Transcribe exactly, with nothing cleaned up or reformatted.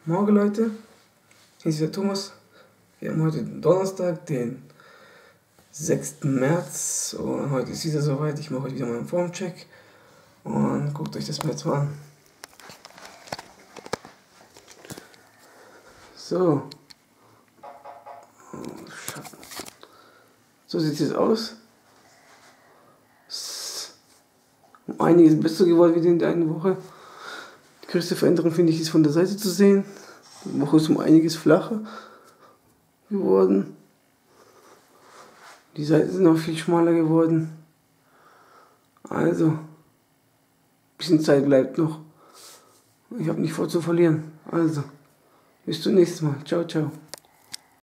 Morgen, Leute, hier ist der Thomas. Wir haben heute Donnerstag, den sechsten März, und heute ist wieder soweit. Ich mache heute wieder meinen Formcheck und guckt euch das mal jetzt mal an. So. Oh, Schatten. So sieht es jetzt aus. Um einiges besser geworden wie in der einen Woche. Die größte Veränderung, finde ich, ist von der Seite zu sehen. Die Woche ist um einiges flacher geworden. Die Seiten sind auch viel schmaler geworden. Also, ein bisschen Zeit bleibt noch. Ich habe nicht vor zu verlieren. Also, bis zum nächsten Mal. Ciao, ciao.